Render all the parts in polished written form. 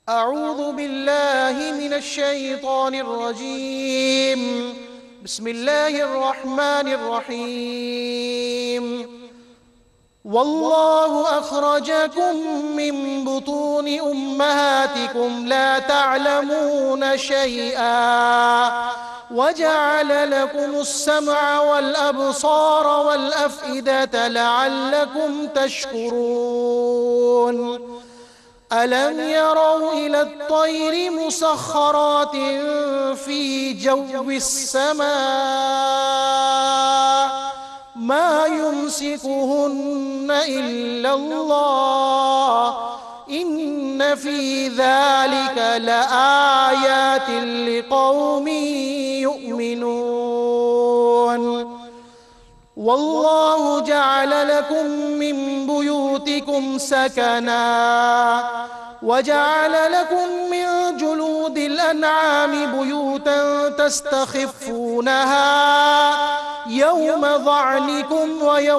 أعوذ بالله من الشيطان الرجيم. بسم الله الرحمن الرحيم. والله أخرجكم من بطون أمهاتكم لا تعلمون شيئا وجعل لكم السمع والأبصار والأفئدة لعلكم تشكرون. ألم يروا إلى الطير مسخرات في جو السماء ما يمسكهن إلا الله إن في ذلك لآيات لقوم يؤمنون. والله جعل لكم من بيوتكم سكنا وجعل لكم من جلود الأنعام بيوتا تستخفونها يوم ظعنكم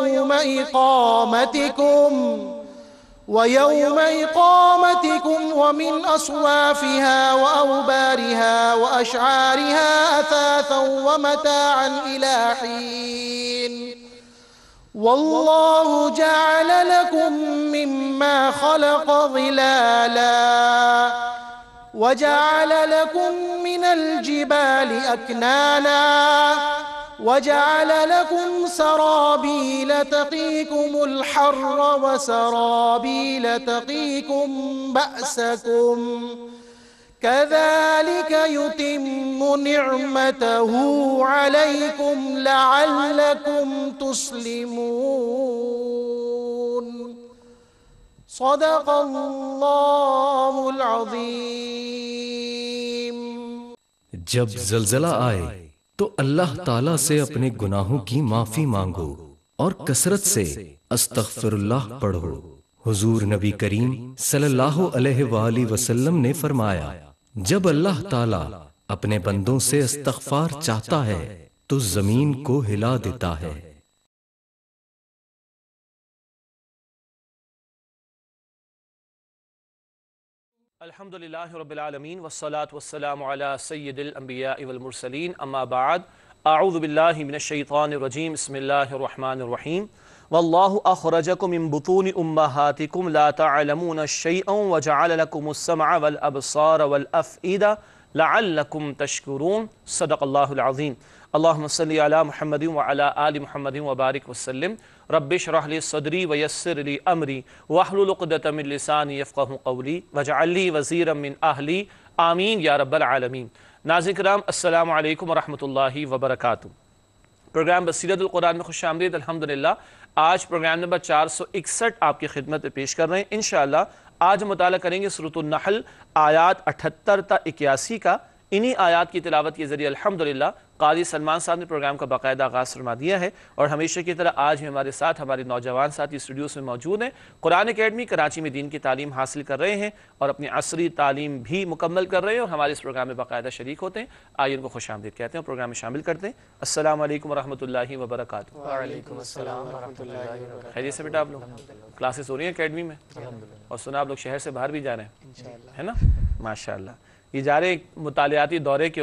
ويوم إقامتكم ومن أصوافها وأوبارها وأشعارها أثاثا ومتاعا إلى حين. والله جعل لكم مما خلق ظلالا وجعل لكم من الجبال أكنانا وجعل لكم سرابيل تقيكم الحر وسرابيل تقيكم بأسكم كذلك يتم نعمته عليكم لعلكم تسلمون. صدق الله العظيم. جب زلزلہ آئے تو اللہ تعالیٰ سے اپنے گناہوں کی معافی مانگو اور کثرت سے استغفر اللہ پڑھو۔ حضور نبی کریم صلی اللہ علیہ وآلہ وسلم نے فرمایا، جب اللہ تعالیٰ اپنے بندوں سے استغفار چاہتا ہے تو زمین کو ہلا دیتا ہے۔ الحمدللہ رب العالمین والصلاة والسلام علی سید الانبیاء والمرسلین اما بعد اعوذ باللہ من الشیطان الرجیم بسم اللہ الرحمن الرحیم واللہ اخرجکم من بطون امہاتکم لا تعلمون شیئا وجعل لکم السمع والابصار والافئدہ لعلکم تشکرون. صدق اللہ العظیم. اللہم صلی علی محمد وعلی آل محمد وبارک وسلم. رب اشرح لی صدری ویسر لی امری واحلل عقدۃ من لسانی یفقہوا قولی واجعل لی وزیرا من اہلی آمین یا رب العالمین. ناظرین کرام السلام علیکم ورحمۃ اللہ وبرکاتہ. پروگرام بصیرت القرآن میں خوش آمدید. الحمدللہ آج پروگرام نمبر 461 آپ کی خدمت میں پیش کر رہے ہیں. انشاءاللہ آج ہم مطالعہ کریں گے سورۃ النحل آیات 78 تا 81 کا. انہی آیات کی تلاوت کے ذریعے الحمدللہ قاضی سلمان صاحب نے پروگرام کا باقاعدہ آغاز فرما دیا ہے، اور ہمیشہ کی طرح آج بھی ہمارے ساتھ ہمارے نوجوان ساتھی اسٹوڈیوز میں موجود ہیں. قرآن اکیڈمی کراچی میں دین کی تعلیم حاصل کر رہے ہیں اور اپنی عصری تعلیم بھی مکمل کر رہے ہیں اور ہمارے اس پروگرام میں باقاعدہ شریک ہوتے ہیں. آئیے ان کو خوش آمدید کہتے ہیں اور پروگرام میں شامل کرتے ہیں. السلام علیکم ورحمۃ اللہ وبرکاتہ. وعلیکم السلام ورحمۃ اللہ وبرکاتہ. خیریت سے بیٹا آپ لوگ؟ کلاسز ہو رہی ہیں اکیڈمی میں اور سنا آپ لوگ شہر سے باہر بھی جا رہے ہیں ہے نا؟ ماشاءاللہ. یہ جا رہے مطالعاتی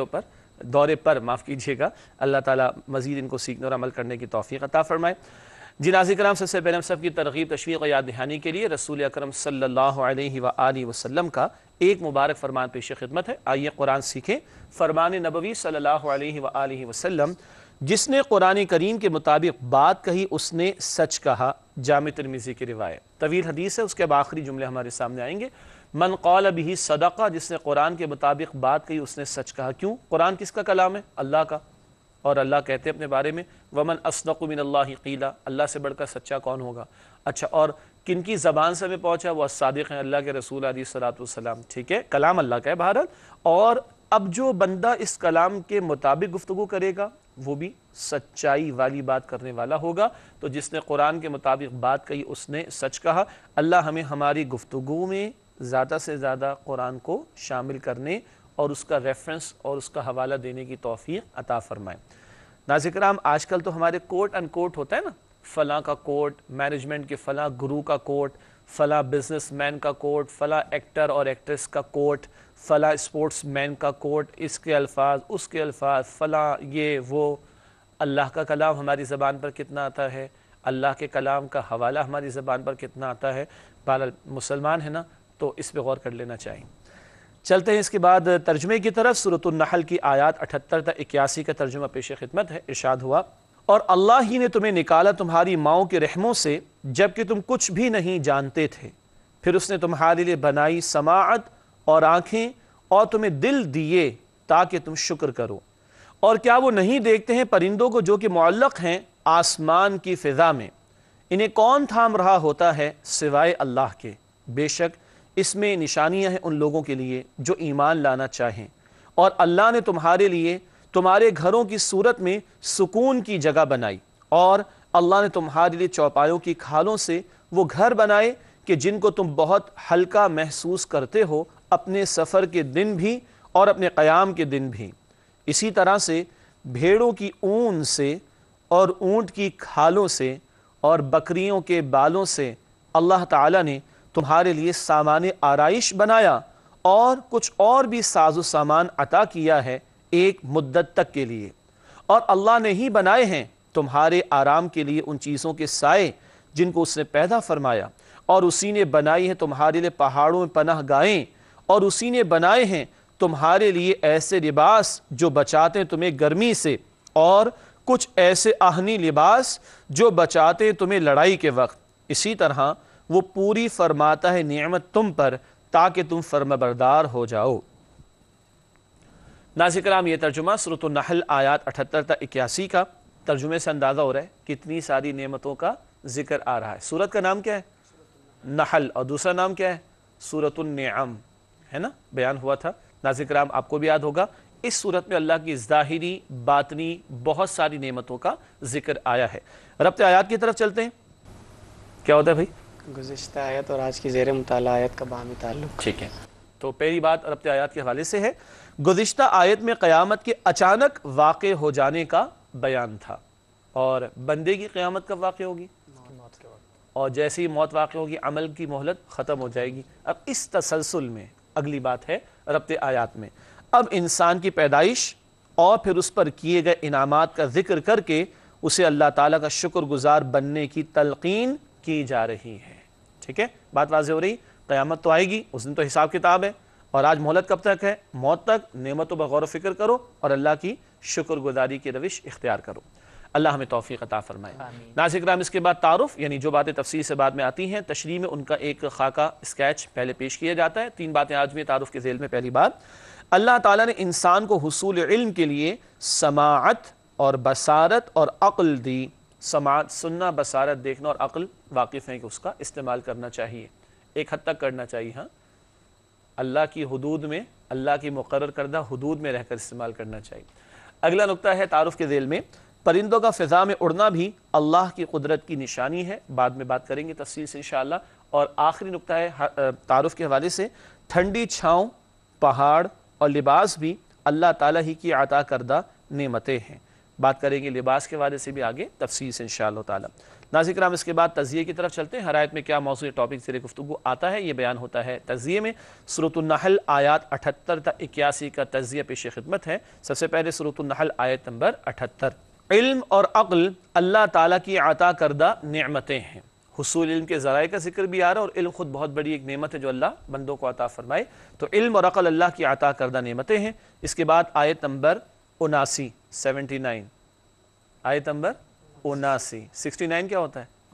دورے پر معاف کیجیے گا. اللہ تعالیٰ مزید ان کو سیکھنے اور عمل کرنے کی توفیق عطا فرمائے. جی ناظرین کرام، سب سے پہلے ہم سب کی ترغیب تشویق و یاد دہانی کے لیے رسول اکرم صلی اللہ علیہ وآلہ وسلم کا ایک مبارک فرمان پیش خدمت ہے. آئیے قرآن سیکھیں. فرمان نبوی صلی اللہ علیہ وآلہ وسلم: جس نے قرآن کریم کے مطابق بات کہی اس نے سچ کہا. جامع ترمذی کی روایت. طویل حدیث ہے، اس کے اب آخری جملے ہمارے سامنے آئیں گے. من قال به صدقہ، جس نے قرآن کے مطابق بات کہی اس نے سچ کہا. کیوں؟ قرآن کس کا کلام ہے؟ اللہ کا. اور اللہ کہتے ہیں اپنے بارے میں ومن اصدق من اللہ قیلا، اللہ سے بڑھ کر سچا کون ہوگا؟ اچھا، اور کن کی زبان سے ہمیں پہنچا؟ وہ صادق ہیں، اللہ کے رسول علیہ الصلوۃ والسلام. ٹھیک ہے، کلام اللہ کا ہے بہرحال. اور اب جو بندہ اس کلام کے مطابق گفتگو کرے گا وہ بھی سچائی والی بات کرنے والا ہوگا. تو جس نے قرآن کے مطابق بات کہی اس نے سچ کہا. اللہ ہمیں ہماری گفتگو میں زیادہ سے زیادہ قرآن کو شامل کرنے اور اس کا ریفرنس اور اس کا حوالہ دینے کی توفیق عطا فرمائے. ناظرین کرام، آج کل تو ہمارے کوٹ ان کوٹ ہوتا ہے نا، فلاں کا کوٹ، مینجمنٹ کے فلاں گرو کا کوٹ، فلاں بزنس مین کا کوٹ، فلاں ایکٹر اور ایکٹریس کا کوٹ، فلاں اسپورٹس مین کا کوٹ، اس کے الفاظ اس کے الفاظ، فلاں یہ وہ۔ اللہ کا کلام ہماری زبان پر کتنا آتا ہے، اللہ کے کلام کا حوالہ ہماری زبان پر کتنا آتا ہے، بہرحال مسلمان ہے نا، تو اس پہ غور کر لینا چاہیے۔ چلتے ہیں اس کے بعد ترجمے کی طرف۔ سورۃ النحل کی آیات 78 تا 81 کا ترجمہ پیش خدمت ہے۔ ارشاد ہوا، اور اللہ ہی نے تمہیں نکالا تمہاری ماؤں کے رحموں سے جبکہ تم کچھ بھی نہیں جانتے تھے، پھر اس نے تمہارے لیے بنائی سماعت اور آنکھیں اور تمہیں دل دیے تاکہ تم شکر کرو۔ اور کیا وہ نہیں دیکھتے ہیں پرندوں کو جو کہ معلق ہیں آسمان کی فضا میں، انہیں کون تھام رہا ہوتا ہے سوائے اللہ کے، بے شک اس میں نشانیاں ہیں ان لوگوں کے لیے جو ایمان لانا چاہیں۔ اور اللہ نے تمہارے لیے تمہارے گھروں کی صورت میں سکون کی جگہ بنائی، اور اللہ نے تمہارے لیے چوپایوں کی کھالوں سے وہ گھر بنائے کہ جن کو تم بہت ہلکا محسوس کرتے ہو اپنے سفر کے دن بھی اور اپنے قیام کے دن بھی۔ اسی طرح سے بھیڑوں کی اون سے اور اونٹ کی کھالوں سے اور بکریوں کے بالوں سے اللہ تعالیٰ نے تمہارے لیے سامان آرائش بنایا اور کچھ اور بھی ساز و سامان عطا کیا ہے ایک مدت تک کے لیے۔ اور اللہ نے ہی بنائے ہیں تمہارے آرام کے لیے ان چیزوں کے سائے جن کو اس نے پیدا فرمایا، اور اسی نے بنائی ہے تمہارے لیے پہاڑوں میں پناہ گاہیں، اور اسی نے بنائے ہیں تمہارے لیے ایسے لباس جو بچاتے ہیں تمہیں گرمی سے، اور کچھ ایسے آہنی لباس جو بچاتے ہیں تمہیں لڑائی کے وقت۔ اسی طرح وہ پوری فرماتا ہے نعمت تم پر تاکہ تم فرمانبردار ہو جاؤ۔ ناظرین کرام، یہ ترجمہ سورۃ النحل آیات 78 تا 81 کا۔ ترجمے سے اندازہ ہو رہا ہے کتنی ساری نعمتوں کا ذکر آ رہا ہے۔ سورت کا نام کیا ہے؟ نحل، اور دوسرا نام کیا ہے؟ سورۃ النعم، ہے نا، بیان ہوا تھا۔ ناظرین کرام، آپ کو بھی یاد ہوگا اس سورت میں اللہ کی ظاہری باطنی بہت ساری نعمتوں کا ذکر آیا ہے۔ ربط آیات کی طرف چلتے ہیں۔ کیا ہوتا ہے بھائی؟ گزشتہ آیت اور آج کی زیر مطالعہ آیت کا باہمی تعلق۔ ٹھیک ہے، تو پہلی بات ربط آیات کے حوالے سے ہے، گزشتہ آیت میں قیامت کے اچانک واقع ہو جانے کا بیان تھا، اور بندے کی قیامت کب واقع ہوگی؟ اور جیسے ہی موت واقع ہوگی عمل کی مہلت ختم ہو جائے گی۔ اب اس تسلسل میں اگلی بات ہے ربط آیات میں، اب انسان کی پیدائش اور پھر اس پر کیے گئے انعامات کا ذکر کر کے اسے اللہ تعالیٰ کا شکر گزار بننے کی تلقین کی جا رہی ہے۔ ٹھیک ہے، بات واضح ہو رہی، قیامت تو آئے گی، اس دن تو حساب کتاب ہے، اور آج مہلت کب تک ہے؟ موت تک۔ نعمتوں پر غور و فکر کرو اور اللہ کی شکر گزاری کی روش اختیار کرو۔ اللہ ہمیں توفیق عطا فرمائے۔ ناظرین کرام، اس کے بعد تعارف، یعنی جو باتیں تفصیل سے بعد میں آتی ہیں، تشریح میں ان کا ایک خاکہ اسکیچ پہلے پیش کیا جاتا ہے۔ 3 باتیں آج بھی تعارف کے ذیل میں۔ پہلی بات، اللہ تعالیٰ نے انسان کو حصول علم کے لیے سماعت اور بصارت اور عقل دی۔ سماعت سننا، بصارت دیکھنا، اور عقل واقف ہیں کہ اس کا استعمال کرنا چاہیے، ایک حد تک کرنا چاہیے، ہاں، اللہ کی حدود میں، اللہ کی مقرر کردہ حدود میں رہ کر استعمال کرنا چاہیے۔ اگلا نقطہ ہے تعارف کے ذیل میں، پرندوں کا فضا میں اڑنا بھی اللہ کی قدرت کی نشانی ہے، بعد میں بات کریں گے تفصیل سے انشاءاللہ۔ اور آخری نقطہ ہے تعارف کے حوالے سے، ٹھنڈی چھاؤں، پہاڑ اور لباس بھی اللہ تعالیٰ ہی کی عطا کردہ نعمتیں ہیں۔ بات کریں گے لباس کے حوالے سے بھی آگے تفصیل سے انشاءاللہ تعالیٰ۔ ناظرین کرام، اس کے بعد تجزیے کی طرف چلتے ہیں۔ ہر آیت میں کیا موضوع ٹاپک زیر گفتگو آتا ہے، یہ بیان ہوتا ہے تجزیے میں۔ سورۃ النحل آیات 78 تا 81 کا تجزیہ پیش خدمت ہے۔ سب سے پہلے سورۃ النحل آیت نمبر 78۔ علم اور عقل اللہ تعالیٰ کی عطا کردہ نعمتیں ہیں۔ حصول علم کے ذرائع کا ذکر بھی آ رہا ہے، اور علم خود بہت بڑی ایک نعمت ہے جو اللہ بندوں کو عطا فرمائے، تو علم اور عقل اللہ کی عطا کردہ نعمتیں ہیں۔ اس کے بعد آیت نمبر 79، 79، آیت نمبر 79۔ 69 کیا ہوتا ہے؟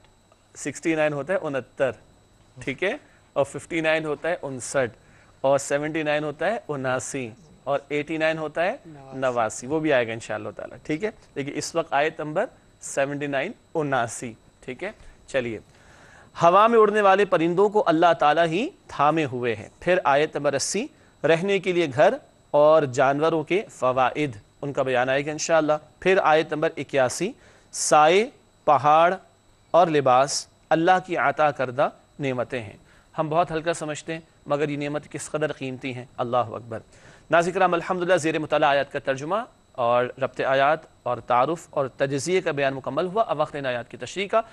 69 ہوتا ہے 69، ٹھیک ہے، اور 59 ہوتا ہے 59، اور 79 ہوتا ہے 79، اور 89 ہوتا ہے 89، وہ بھی آئے گا انشاءاللہ تعالیٰ، ٹھیک ہے۔ لیکن اس وقت آیت نمبر 79، 79، ٹھیک ہے۔ چلیے، ہوا میں اڑنے والے پرندوں کو اللہ تعالیٰ ہی تھامے ہوئے ہیں۔ پھر آیت نمبر 80، رہنے کے لیے گھر اور جانوروں کے فوائد، ان کا بیان آئے گا انشاءاللہ۔ پھر آیت نمبر 81، سائے، پہاڑ اور لباس اللہ کی عطا کردہ نعمتیں ہیں۔ ہم بہت ہلکا سمجھتے ہیں، مگر یہ نعمت کس قدر قیمتی ہیں، اللہ اکبر۔ ناظرین کرام، الحمدللہ زیر مطالعہ آیات کا ترجمہ اور ربط آیات اور تعارف اور تجزیے کا بیان مکمل ہوا۔ اب وقت ان آیات کی تشریح کا۔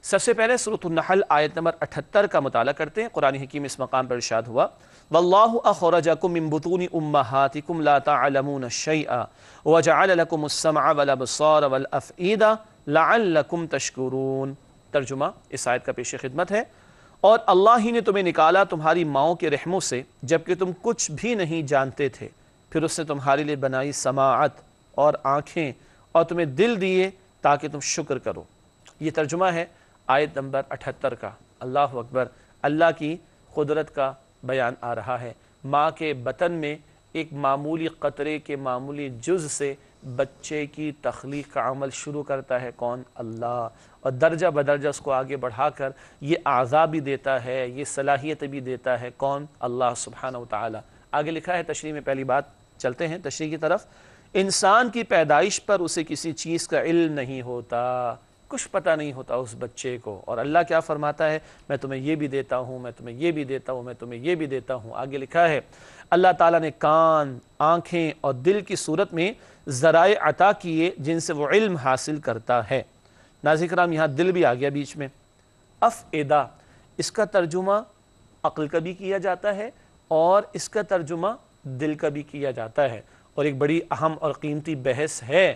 سب سے پہلے سورۃ النحل آیت نمبر 78 کا مطالعہ کرتے ہیں۔ قرآن حکیم اس مقام پر ارشاد ہوا واللہ اخرجکم من بطون امہاتکم لا تعلمون شیئا وجعل لکم السمع والابصار والافئدہ لعلکم تشکرون۔ ترجمہ اس آیت کا پیش خدمت ہے، اور اللہ ہی نے تمہیں نکالا تمہاری ماؤں کے رحموں سے جبکہ تم کچھ بھی نہیں جانتے تھے، پھر اس نے تمہارے لیے بنائی سماعت اور آنکھیں اور تمہیں دل دیے تاکہ تم شکر کرو۔ یہ ترجمہ ہے آیت نمبر 78 کا۔ اللہ اکبر، اللہ کی قدرت کا بیان آ رہا ہے۔ ماں کے بطن میں ایک معمولی قطرے کے معمولی جز سے بچے کی تخلیق کا عمل شروع کرتا ہے کون؟ اللہ، اور درجہ بدرجہ اس کو آگے بڑھا کر یہ اعضاء بھی دیتا ہے، یہ صلاحیت بھی دیتا ہے کون؟ اللہ سبحانہ و تعالی۔ آگے لکھا ہے تشریح میں، پہلی بات چلتے ہیں تشریح کی طرف۔ انسان کی پیدائش پر اسے کسی چیز کا علم نہیں ہوتا، کچھ پتہ نہیں ہوتا اس بچے کو، اور اللہ کیا فرماتا ہے؟ میں تمہیں یہ بھی دیتا ہوں، میں تمہیں یہ بھی دیتا ہوں، میں تمہیں یہ بھی دیتا ہوں۔ آگے لکھا ہے اللہ تعالیٰ نے کان، آنکھیں اور دل کی صورت میں ذرائع عطا کیے جن سے وہ علم حاصل کرتا ہے۔ ناظرین کرام، یہاں دل بھی آ گیا بیچ میں۔ افئدہ، اس کا ترجمہ عقل کا بھی کیا جاتا ہے اور اس کا ترجمہ دل کا بھی کیا جاتا ہے، اور ایک بڑی اہم اور قیمتی بحث ہے۔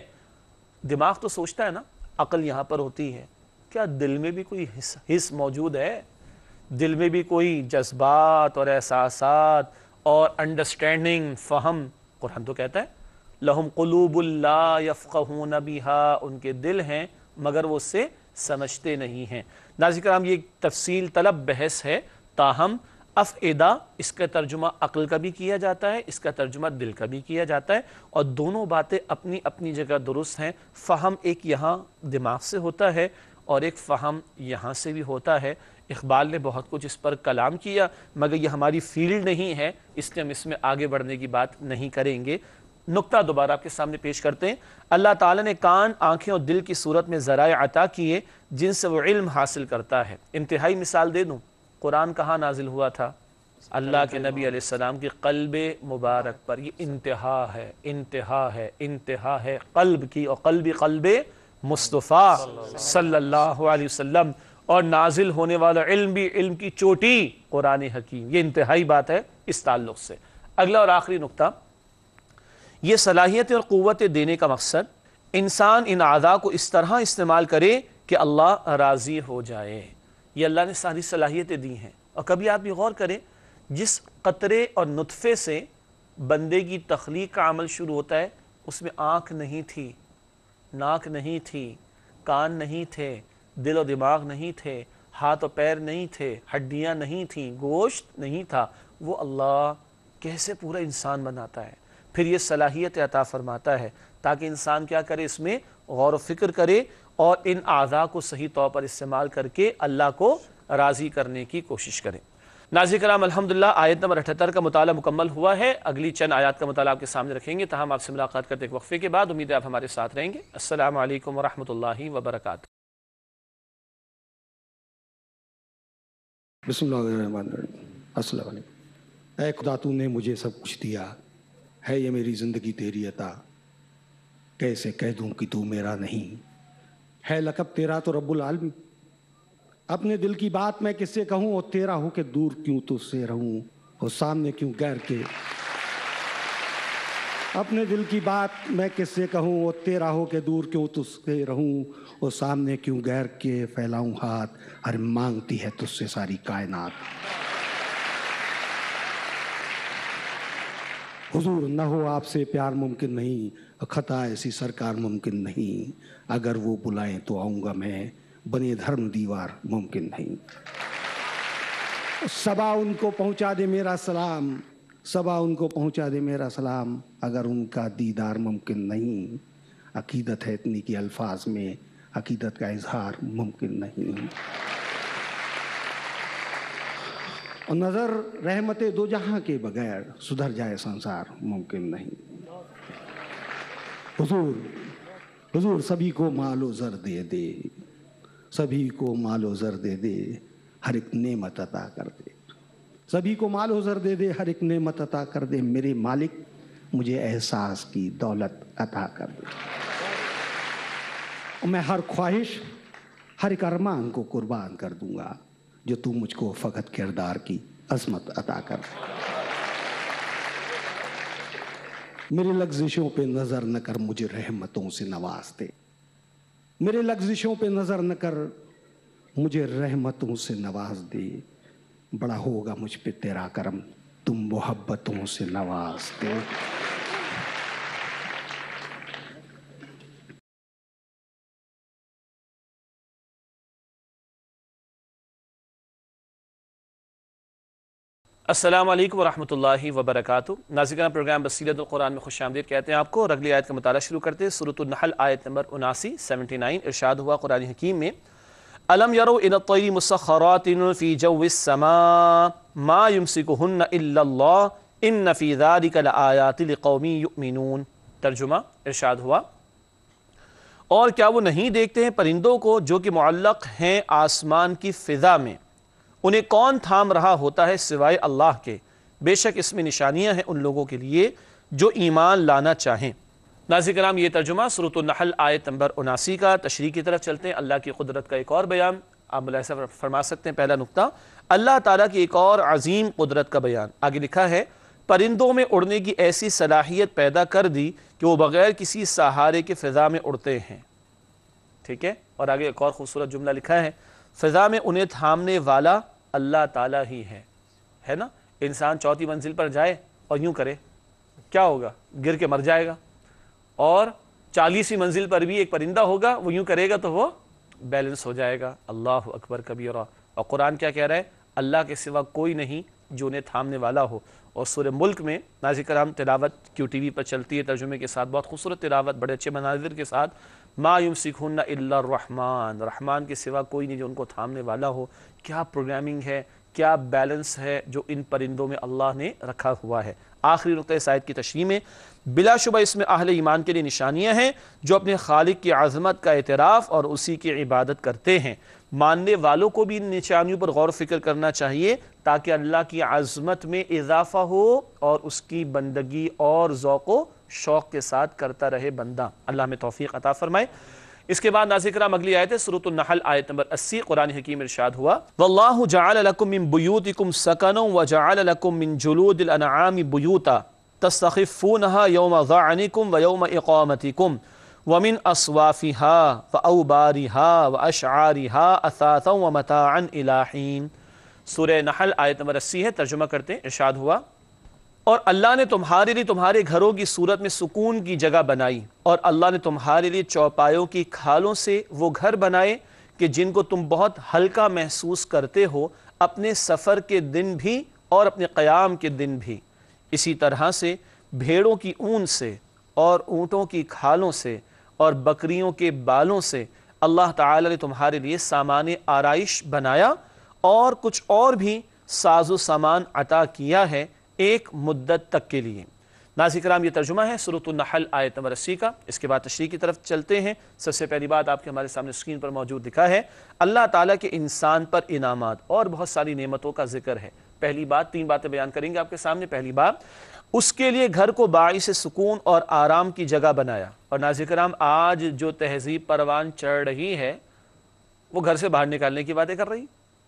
دماغ تو سوچتا ہے نا، عقل یہاں پر ہوتی ہے، کیا دل میں بھی کوئی حس موجود ہے؟ دل میں بھی کوئی جذبات اور احساسات اور انڈرسٹینڈنگ، فہم؟ قرآن تو کہتا ہے لہم قلوب لا یفقہون بہا، ان کے دل ہیں مگر وہ اس سے سمجھتے نہیں ہیں۔ ناظرین کرام، یہ ایک تفصیل طلب بحث ہے، تاہم افئدہ اس کا ترجمہ عقل کا بھی کیا جاتا ہے، اس کا ترجمہ دل کا بھی کیا جاتا ہے، اور دونوں باتیں اپنی اپنی جگہ درست ہیں۔ فہم ایک یہاں دماغ سے ہوتا ہے اور ایک فہم یہاں سے بھی ہوتا ہے۔ اقبال نے بہت کچھ اس پر کلام کیا، مگر یہ ہماری فیلڈ نہیں ہے، اس لیے ہم اس میں آگے بڑھنے کی بات نہیں کریں گے۔ نقطہ دوبارہ آپ کے سامنے پیش کرتے ہیں۔ اللہ تعالیٰ نے کان، آنکھیں اور دل کی صورت میں ذرائع عطا کیے جن سے وہ علم حاصل کرتا ہے۔ انتہائی مثال دے دوں، قرآن کہاں نازل ہوا تھا؟ اللہ کے نبی علیہ السلام کی قلب مبارک پر۔ یہ انتہا ہے، انتہا ہے، انتہا ہے قلب کی، اور قلب مصطفیٰ صلی اللہ علیہ وسلم، اور نازل ہونے والا علم بھی علم کی چوٹی قرآن حکیم۔ یہ انتہائی بات ہے اس تعلق سے۔ اگلا اور آخری نقطہ، یہ صلاحیت اور قوت دینے کا مقصد انسان ان اعضاء کو اس طرح استعمال کرے کہ اللہ راضی ہو جائے۔ یہ اللہ نے ساری صلاحیتیں دی ہیں، اور کبھی آپ بھی غور کریں، جس قطرے اور نطفے سے بندے کی تخلیق کا عمل شروع ہوتا ہے، اس میں آنکھ نہیں تھی، ناک نہیں تھی، کان نہیں تھے، دل و دماغ نہیں تھے، ہاتھ و پیر نہیں تھے، ہڈیاں نہیں تھیں، گوشت نہیں تھا، وہ اللہ کیسے پورا انسان بناتا ہے، پھر یہ صلاحیت عطا فرماتا ہے تاکہ انسان کیا کرے؟ اس میں غور و فکر کرے اور ان اعضاء کو صحیح طور پر استعمال کر کے اللہ کو راضی کرنے کی کوشش کرے۔ ناظرین کرام، الحمدللہ آیت نمبر 78 کا مطالعہ مکمل ہوا ہے۔ اگلی چند آیات کا مطالعہ آپ کے سامنے رکھیں گے، تاہم آپ سے ملاقات کرتے ایک وقفے کے بعد۔ امید ہے آپ ہمارے ساتھ رہیں گے۔ السلام علیکم ورحمۃ اللہ وبرکاتہ۔ بسم اللہ الرحمن الرحیم۔ السلام علیکم۔ اے خدا، تو نے مجھے سب کچھ دیا ہے، یہ میری زندگی تیری عطا، کیسے کہہ دوں کہ تو میرا نہیں ہے؟ لقب تیرا تو رب العالمین، اپنے دل کی بات میں کس سے کہوں، اور تیرا ہو کہ دور کیوں تجھ سے رہوں، اور سامنے کیوں غیر کے۔ اپنے دل کی بات میں کس سے کہوں، اور تیرا ہو کہ دور کیوں تجھ سے رہوں، اور سامنے کیوں غیر کے پھیلاؤں ہاتھ، ہر مانگتی ہے تجھ سے ساری کائنات۔ حضور، نہ ہو آپ سے پیار ممکن نہیں، خطا ایسی سرکار ممکن نہیں، اگر وہ بلائیں تو آؤں گا میں، بنے دھرم دیوار ممکن نہیں۔ صبا ان کو پہنچا دے میرا سلام، صبا ان کو پہنچا دے میرا سلام، اگر ان کا دیدار ممکن نہیں، عقیدت ہے اتنی کہ الفاظ میں عقیدت کا اظہار ممکن نہیں۔ اور نظر رحمت دو جہاں کے بغیر سدھر جائے سنسار ممکن نہیں۔ حضور سبھی کو مال و زر دے دے، سبھی کو مال و زر دے دے، ہر ایک نعمت عطا کر دے، سبھی کو مال و زر دے دے، ہر ایک نعمت عطا کر دے، میرے مالک مجھے احساس کی دولت عطا کر دے۔ اور میں ہر خواہش हर एक अरमान को कुर्बान कर दूंगा जो तू मुझको फ़कत किरदार की अज़मत अता कर। मेरे लग़्ज़िशों पे नज़र न कर, मुझे रहमतों से नवाज दे। मेरे लग़्ज़िशों पे नज़र न कर, मुझे रहमतों से नवाज दे। बड़ा होगा मुझ पे तेरा करम, तुम मोहब्बतों से नवाज दे। अस्सलामु अलैकुम वरहमतुल्लाहि वबरकातुहू। नाज़रीन, प्रोग्राम बसीरतुल कुरान में खुशामदीद कहते हैं आपको। और अगली आयत का मुताला शुरू करते हैं। सूरतुन नहल आयत नंबर 79 79। इरशाद हुआ कुरान हकीम में, अलम यरो इला तय्रि मुसख्खरातिन फी जव्विस समा मा युमसिकुहुन्ना इल्लल्लाह इन्न फी ज़ालिका लआयातिन लिक़ौमिन युमिनून। तर्जुमा, इरशाद हुआ, और क्या वो नहीं देखते हैं परिंदों को जो कि मुअल्लक़ हैं आसमान की फ़िज़ा में, उन्हें कौन थाम रहा होता है सिवाय अल्लाह के। बेशक इसमें निशानियां हैं उन लोगों के लिए जो ईमान लाना चाहें। नाज़रीन किराम, ये तर्जुमा सूरतुन नहल आयत नंबर 79 का। तशरीह की तरफ चलते हैं। अल्लाह की कुदरत का एक और बयान आप मुलाहिज़ा फरमा सकते हैं। पहला नुक्ता, अल्लाह ताला की एक और अजीम कुदरत का बयान। आगे लिखा है, परिंदों में उड़ने की ऐसी सलाहियत पैदा कर दी कि वो बग़ैर किसी सहारे के फ़िज़ा में उड़ते हैं। ठीक है। और आगे एक और खूबसूरत जुमला लिखा है, फ़िज़ा में उन्हें थामने वाला अल्लाह ताला ही है ना। इंसान चौथी मंजिल पर जाए और यूं करे, क्या होगा? गिर के मर जाएगा। और 40वीं मंजिल पर भी एक परिंदा होगा, वो यूं करेगा तो वो बैलेंस हो जाएगा। अल्लाह अकबर कबीरा। और कुरान क्या कह रहा है? अल्लाह के सिवा कोई नहीं जो उन्हें थामने वाला हो। और सूरह मुल्क में नाज़रीन किराम तिलावत QTV पर चलती है तर्जुमे के साथ, बहुत खूबसूरत तिलावत, बड़े अच्छे मनाज़िर के साथ, मा युमसिकुहुन्ना इल्ला रहमान, रहमान के सिवा कोई नहीं जो उनको थामने वाला हो। क्या प्रोग्रामिंग है, क्या बैलेंस है जो इन परिंदों में अल्लाह ने रखा हुआ है। आखिरी नुक्ता इस आयत की तशरीह में, बिलाशुबा इसमें अहले ईमान के लिए निशानियां हैं जो अपने खालिक की आज़मत का एतराफ़ और उसी की इबादत करते हैं। मानने वालों को भी इन निशानियों पर गौर फिक्र करना चाहिए ताकि अल्लाह की आज़मत में इजाफा हो और उसकी बंदगी और ज़ौक़ शौक़ के साथ करता रहे बंदा। अल्लाह में तौफीक अता फरमाए। इसके बाद नाज़रीन किराम अगली आयत है सूरतुन नहल आयत नंबर 80। कुरान हकीम इरशाद हुआ, वल्लाहु जअल लकुम मिन बुयूतिकुम सकनन व जअल लकुम मिन जुलूदिल अनआमि बुयूता तस्तखिफूनहा यौम ज़अनिकुम व यौम इक़ामतिकुम व मिन अस्वाफिहा व औबारिहा व अशआरिहा असासन व मताअन इला हीन। सूरह नहल आयत नंबर 80 है। तर्जुमा करते हैं। इरशाद हुआ, और अल्लाह ने तुम्हारे लिए तुम्हारे घरों की सूरत में सुकून की जगह बनाई, और अल्लाह ने तुम्हारे लिए चौपायों की खालों से वो घर बनाए कि जिनको तुम बहुत हल्का महसूस करते हो अपने सफ़र के दिन भी और अपने क़याम के दिन भी। इसी तरह से भेड़ों की ऊन से और ऊँटों की खालों से और बकरियों के बालों से अल्लाह ताला ने तुम्हारे लिए सामान आराइश बनाया और कुछ और भी साजो सामान अता किया है एक मुद्दत तक के लिए। नाज़रीन किराम, ये तर्जुमा है सूरतुन नहल आयत नंबर 80 का। इसके बाद तशरीह की तरफ चलते हैं। सबसे पहली बात आपके हमारे सामने स्क्रीन पर मौजूद लिखा है, अल्लाह ताला के इंसान पर इनामात और बहुत सारी नेमतों का जिक्र है। पहली बात, 3 बातें बयान करेंगे आपके सामने। पहली बात, उसके लिए घर को बाइस सुकून और आराम की जगह बनाया। और नाज़रीन किराम, आज जो तहजीब परवान चढ़ रही है वो घर से बाहर निकालने की बातें कर रही।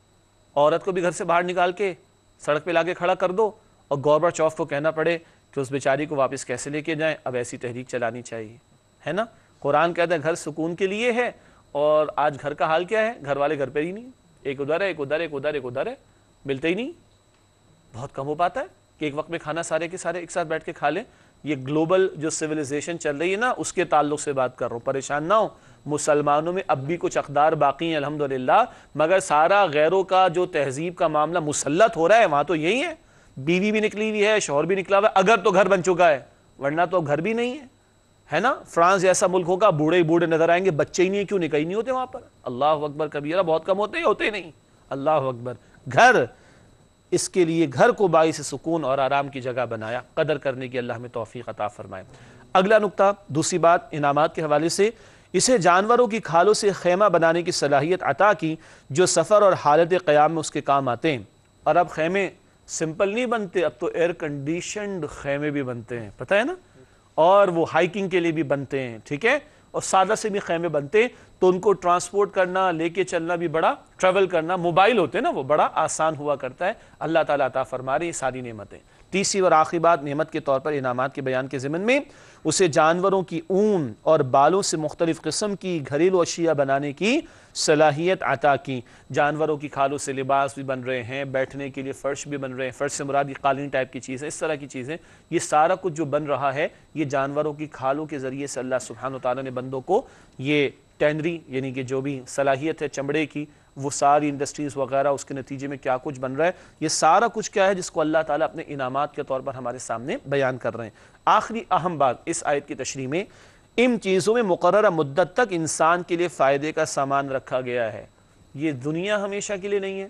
औरत को भी घर से बाहर निकाल के सड़क पे लाके खड़ा कर दो और गॉर्बाचोव को कहना पड़े कि उस बेचारी को वापस कैसे लेके जाएं। अब ऐसी तहरीक चलानी चाहिए, है ना। कुरान कहता है घर सुकून के लिए है, और आज घर का हाल क्या है? घर वाले घर पे ही नहीं, एक उधर है, एक उधर है, एक उधर, एक उधर है, मिलते ही नहीं। बहुत कम हो पाता है कि एक वक्त में खाना सारे के सारे एक साथ बैठ के खा लें। ये ग्लोबल जो सिविलाइजेशन चल रही है ना, उसके ताल्लुक से बात कर रहा हूँ। परेशान ना हो, मुसलमानों में अब भी कुछ अक़दार बाकी हैं अल्हम्दुलिल्लाह, मगर सारा गैरों का जो तहजीब का मामला मुसल्लत हो रहा है वहाँ तो यही है। बीवी भी निकली हुई है, शौहर भी निकला हुआ है, अगर तो घर बन चुका है, वरना तो घर भी नहीं है ना। फ्रांस जैसा मुल्क होगा, बूढ़े ही बूढ़े नजर आएंगे, बच्चे ही नहीं है, क्यों निकाह नहीं होते वहाँ पर? अल्लाह अकबर कबीरा, बहुत कम होते ही नहीं। अल्लाह अकबर। घर, इसके लिए घर को बाइस सुकून और आराम की जगह बनाया। कदर करने की अल्लाह में तौफीक अता फरमाए। अगला नुक्ता, दूसरी बात इनामात के हवाले से, इसे जानवरों की खालों से खेमा बनाने की सलाहियत अता की जो सफ़र और हालत क़याम में उसके काम आते हैं। और अब खेमे सिंपल नहीं बनते, अब तो एयर कंडीशनड खेमे भी बनते हैं, पता है ना। और वो हाइकिंग के लिए भी बनते हैं, ठीक है। اور سادہ سے بھی خیمے بنتے تو ان کو ٹرانسپورٹ کرنا، لے کے چلنا بھی بڑا، ٹریول کرنا، موبائل ہوتے نا وہ بڑا آسان ہوا کرتا ہے۔ اللہ تعالیٰ عطا فرما رہے یہ ساری نعمتیں۔ تیسری اور آخری بات نعمت کے طور پر انعامات کے بیان کے ضمن میں اسے جانوروں کی اون اور بالوں سے مختلف قسم کی گھریلو اشیاء بنانے کی صلاحیت عطا کی۔ جانوروں کی کھالوں سے لباس بھی بن رہے ہیں، بیٹھنے کے لیے فرش بھی بن رہے ہیں، فرش سے مراد یہ قالین ٹائپ کی چیزیں، اس طرح کی چیزیں، یہ سارا کچھ جو بن رہا ہے یہ جانوروں کی کھالوں کے ذریعے سے اللہ سبحانہ وتعالیٰ نے بندوں کو یہ ٹینری یعنی کہ جو بھی صلاحیت ہے چمڑے کی، وہ ساری انڈسٹریز وغیرہ اس کے نتیجے میں کیا کچھ بن رہا ہے، یہ سارا کچھ کیا ہے جس کو اللہ تعالیٰ اپنے انعامات کے طور پر ہمارے سامنے بیان کر رہے ہیں۔ آخری اہم بات اس آیت کی تشریح میں، ان چیزوں میں مقررہ مدت تک انسان کے لیے فائدے کا سامان رکھا گیا ہے۔ یہ دنیا ہمیشہ کے لیے نہیں ہے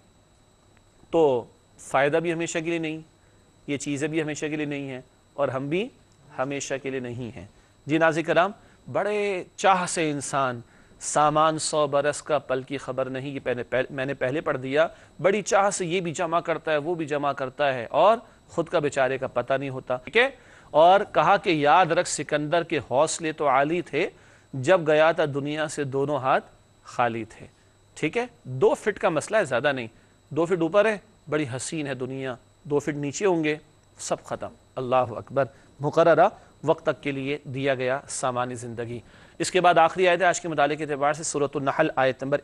تو فائدہ بھی ہمیشہ کے لیے نہیں، یہ چیزیں بھی ہمیشہ کے لیے نہیں ہیں اور ہم بھی ہمیشہ کے لیے نہیں ہیں۔ جی ناظرین کرام، بڑے چاہ سے انسان سامان 100 برس کا پل کی خبر نہیں، یہ میں نے پہلے پڑھ دیا، بڑی چاہ سے یہ بھی جمع کرتا ہے وہ بھی جمع کرتا ہے اور خود کا بیچارے کا پتہ نہیں ہوتا، ٹھیک ہے۔ اور کہا کہ یاد رکھ سکندر کے حوصلے تو عالی تھے، جب گیا تھا دنیا سے دونوں ہاتھ خالی تھے، ٹھیک ہے۔ 2 فٹ کا مسئلہ ہے، زیادہ نہیں، 2 فٹ اوپر ہے بڑی حسین ہے دنیا، 2 فٹ نیچے ہوں گے سب ختم۔ اللہ اکبر، مقررہ وقت تک کے لیے دیا گیا سامانی زندگی۔ اس کے بعد آخری آیت ہے آج کے مطالعے کے اعتبار سے سورۃ النحل آیت نمبر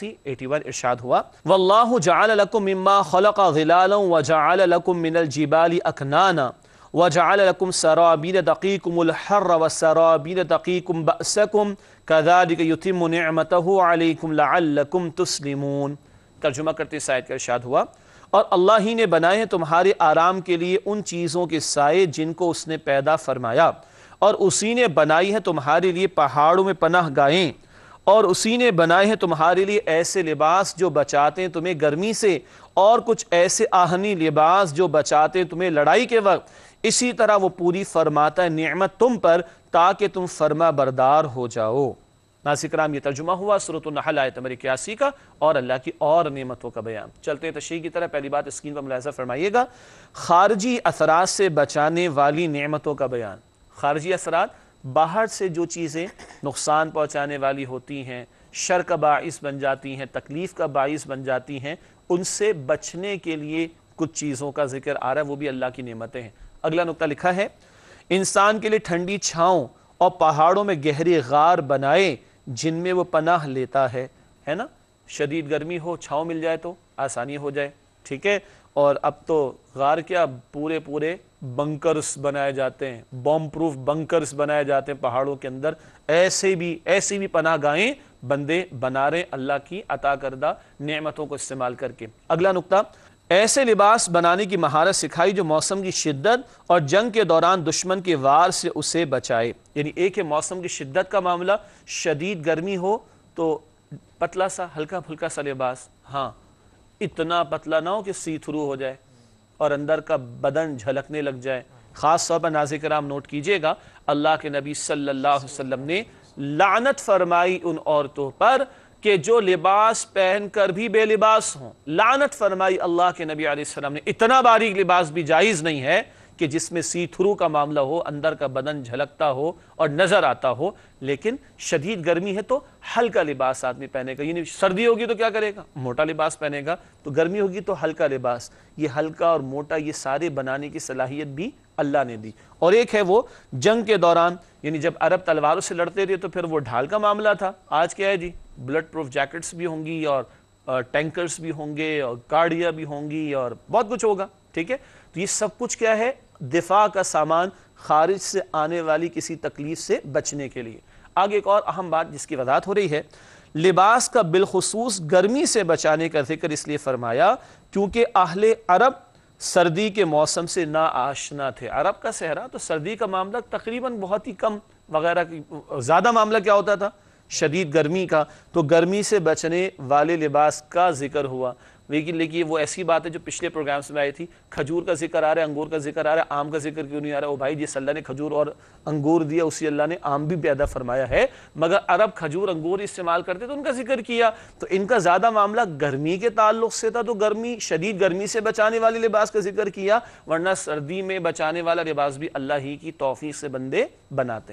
81 ارشاد ہوا، وَاللَّهُ جَعَلَ لَكُم مِّمَّا خَلَقَ ظِلَالًا وَجَعَلَ لَكُم مِّنَ الْجِبَالِ أَكْنَانًا وَجَعَلَ لَكُم سَرَابِيلَ تَقِيكُمُ الْحَرَّ وَسَرَابِيلَ تَقِيكُم بَأْسَكُم كَذَلِكَ يُتِمُّ نِعْمَتَهُ عَلَيْكُمْ لَعَلَّكُمْ تُسْلِمُونَ۔ ترجمہ کرتے اس آیت کا ارشاد ہوا، اور اللہ ہی نے بنائے ہیں تمہارے آرام کے لیے ان چیزوں کے سائے جن کو اس نے پیدا فرمایا، اور اسی نے بنائی ہے تمہارے لیے پہاڑوں میں پناہ گاہیں، اور اسی نے بنائے ہیں تمہارے لیے ایسے لباس جو بچاتے ہیں تمہیں گرمی سے، اور کچھ ایسے آہنی لباس جو بچاتے ہیں تمہیں لڑائی کے وقت۔ اسی طرح وہ پوری فرماتا ہے نعمت تم پر تاکہ تم فرما بردار ہو جاؤ۔ ناظرین کرام، یہ ترجمہ ہوا سورۃ النحل آیت نمبر 81 کا اور اللہ کی اور نعمتوں کا بیان۔ چلتے ہیں تشریح کی طرح، پہلی بات اسکرین پر ملاحظہ فرمائیے گا، خارجی اثرات سے بچانے والی نعمتوں کا بیان۔ خارجی اثرات، باہر سے جو چیزیں نقصان پہنچانے والی ہوتی ہیں، شر کا باعث بن جاتی ہیں، تکلیف کا باعث بن جاتی ہیں، ان سے بچنے کے لیے کچھ چیزوں کا ذکر آ رہا ہے، وہ بھی اللہ کی نعمتیں ہیں۔ اگلا نقطہ لکھا ہے، انسان کے لیے ٹھنڈی چھاؤں اور پہاڑوں میں گہری غار بنائے جن میں وہ پناہ لیتا ہے نا، شدید گرمی ہو چھاؤں مل جائے تو آسانی ہو جائے، ٹھیک ہے۔ اور اب تو غار کیا پورے بنکرز بنائے جاتے ہیں، بوم پروف بنکرز بنائے جاتے ہیں پہاڑوں کے اندر، ایسی بھی پناہ گاہیں بندے بنا رہے اللہ کی عطا کردہ نعمتوں کو استعمال کر کے۔ اگلا نقطہ، ایسے لباس بنانے کی مہارت سکھائی جو موسم کی شدت اور جنگ کے دوران دشمن کے وار سے اسے بچائے۔ یعنی ایک ہے موسم کی شدت کا معاملہ، شدید گرمی ہو تو پتلا سا ہلکا پھلکا سا لباس، ہاں اتنا پتلا نہ ہو کہ سی تھرو ہو جائے اور اندر کا بدن جھلکنے لگ جائے۔ خاص طور پر ناظرین کرام نوٹ کیجئے گا، اللہ کے نبی صلی اللہ علیہ وسلم نے لعنت فرمائی ان عورتوں پر کہ جو لباس پہن کر بھی بے لباس ہوں۔ لعنت فرمائی اللہ کے نبی علیہ السلام نے، اتنا باریک لباس بھی جائز نہیں ہے کہ جس میں سی تھرو کا معاملہ ہو، اندر کا بدن جھلکتا ہو اور نظر آتا ہو۔ لیکن شدید گرمی ہے تو ہلکا لباس آدمی پہنے گا، یعنی سردی ہوگی تو کیا کرے گا؟ موٹا لباس پہنے گا، تو گرمی ہوگی تو ہلکا لباس۔ یہ ہلکا اور موٹا یہ سارے بنانے کی صلاحیت بھی اللہ نے دی۔ اور ایک ہے وہ جنگ کے دوران، یعنی جب عرب تلواروں سے لڑتے تھے تو پھر وہ ڈھال کا معاملہ تھا، آج کیا ہے جی، بلٹ پروف جیکٹس بھی ہوں گی اور ٹینکرز بھی ہوں گے اور گاڑیاں بھی ہوں گی اور بہت کچھ ہوگا، ٹھیک ہے۔ تو یہ سب کچھ کیا ہے؟ دفاع کا سامان، خارج سے آنے والی کسی تکلیف سے بچنے کے لیے۔ آگے ایک اور اہم بات جس کی وضاحت ہو رہی ہے، لباس کا بالخصوص گرمی سے بچانے کا ذکر اس لیے فرمایا کیونکہ اہل عرب سردی کے موسم سے نا آشنا تھے۔ عرب کا صحرا تو سردی کا معاملہ تقریباً بہت ہی کم وغیرہ، زیادہ معاملہ کیا ہوتا تھا؟ شدید گرمی کا۔ تو گرمی سے بچنے والے لباس کا ذکر ہوا۔ لیکن وہ ایسی بات ہے جو پچھلے پروگرامز میں آئی تھی، کھجور کا ذکر آ رہا ہے، انگور کا ذکر آ رہا ہے، آم کا ذکر کیوں نہیں آ رہا ہے؟ او بھائی جس اللہ نے کھجور اور انگور دیا اسی اللہ نے آم بھی پیدا فرمایا ہے، مگر عرب کھجور انگور استعمال کرتے تو ان کا ذکر کیا۔ تو ان کا زیادہ معاملہ گرمی کے تعلق سے تھا، تو شدید گرمی سے بچانے والے لباس کا ذکر کیا، ورنہ سردی میں بچانے والا لباس بھی اللہ ہی کی توفیق سے بندے بناتے ہیں۔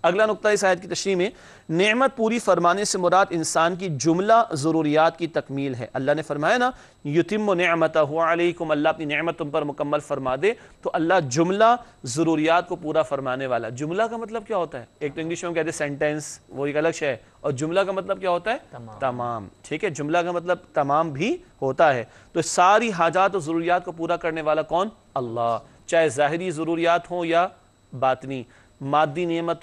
اگلا نقطہ اس آیت کی تشریح میں، نعمت پوری فرمانے سے مراد انسان کی جملہ ضروریات کی تکمیل ہے۔ اللہ نے فرمایا نا یتم نعمتہ علیکم، اللہ اپنی نعمت تم پر مکمل فرما دے، تو اللہ جملہ ضروریات کو پورا فرمانے والا۔ جملہ کا مطلب کیا ہوتا ہے؟ ایک تو انگلش میں کہتے ہیں سینٹینس، وہ ایک الگ شے ہے، اور جملہ کا مطلب کیا ہوتا ہے؟ تمام۔ ٹھیک ہے، جملہ کا مطلب تمام بھی ہوتا ہے۔ تو ساری حاجات اور ضروریات کو پورا کرنے والا کون؟ اللہ، چاہے ظاہری ضروریات ہوں یا باطنی، مادی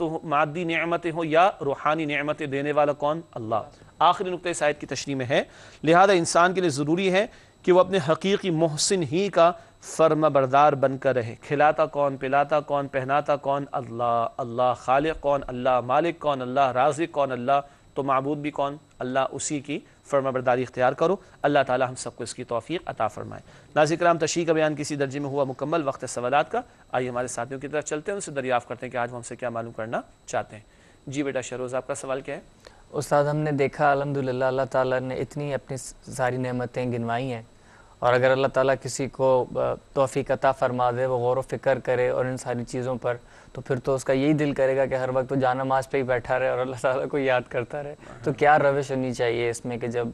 نعمتیں ہوں یا روحانی نعمتیں دینے والا کون؟ اللہ۔ آخری نقطہ اس آیت کی تشریح میں ہے، لہذا انسان کے لیے ضروری ہے کہ وہ اپنے حقیقی محسن ہی کا فرما بردار بن کر رہے۔ کھلاتا کون، پلاتا کون، پہناتا کون؟ اللہ۔ اللہ خالق کون؟ اللہ۔ مالک کون؟ اللہ۔ رازق کون؟ اللہ۔ تو معبود بھی کون؟ اللہ۔ اسی کی فرما برداری اختیار کرو۔ اللہ تعالی ہم سب کو اس کی توفیق عطا فرمائے۔ ناظرین کرام، تشریح کا بیان کسی درجے میں ہوا مکمل، وقت سوالات کا۔ آئیے ہمارے ساتھیوں کی طرف چلتے ہیں، ان سے دریافت کرتے ہیں کہ آج وہ ہم سے کیا معلوم کرنا چاہتے ہیں۔ جی بیٹا شہروز، آپ کا سوال کیا ہے؟ استاد، ہم نے دیکھا الحمدللہ اللہ تعالیٰ نے اتنی اپنی ساری نعمتیں گنوائی ہیں، اور اگر اللہ تعالیٰ کسی کو توفیق عطا فرما دے، وہ غور و فکر کرے اور ان ساری چیزوں پر، تو پھر تو اس کا یہی دل کرے گا کہ ہر وقت وہ جانماز پہ ہی بیٹھا رہے اور اللہ تعالیٰ کو یاد کرتا رہے۔ تو کیا روش ہونی چاہیے اس میں کہ جب